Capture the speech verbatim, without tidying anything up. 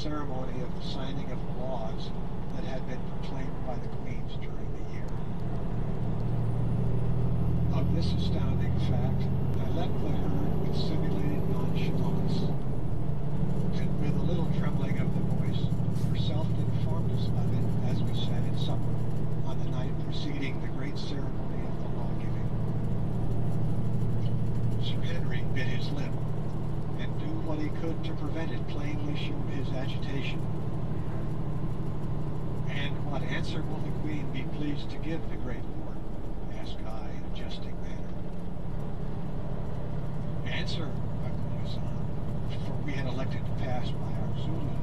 ceremony of the signing of the laws that had been proclaimed by the queens during the year. Of this astounding fact, I left the herd with simulated nonchalance, and with a little trembling of the voice, herself informed us of it as we sat at supper on the night preceding the great ceremony of the law-giving. Sir Henry bit his lip, and do what he could to prevent it plainly showed his agitation. "And what answer will the Queen be pleased to give the great lord?" asked I in a jesting manner. "Answer," my voice on, for we had elected to pass by our Zulu